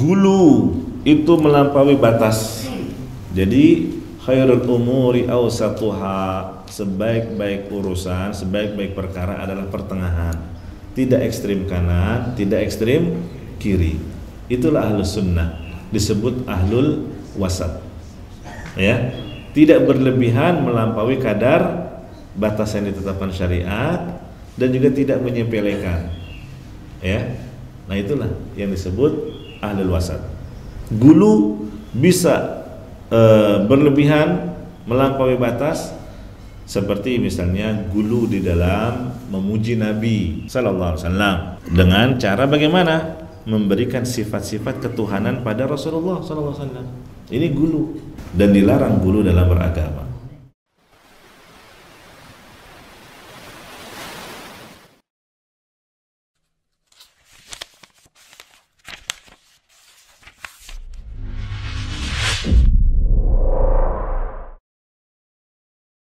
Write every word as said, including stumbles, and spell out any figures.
Gulu itu melampaui batas. Jadi khairul umuri awsatuha, sebaik-baik urusan, sebaik-baik perkara adalah pertengahan. Tidak ekstrim kanan, tidak ekstrim kiri. Itulah ahlus sunnah, disebut ahlul wasat. Ya, tidak berlebihan melampaui kadar batas yang ditetapkan syariat dan juga tidak menyepelekan. Ya. Nah, itulah yang disebut ahlul wasat. Gulu bisa e, berlebihan melampaui batas, seperti misalnya gulu di dalam memuji Nabi sallallahu alaihi wasallam dengan cara bagaimana? Memberikan sifat-sifat ketuhanan pada Rasulullah sallallahu alaihi wasallam. Ini gulu dan dilarang gulu dalam beragama.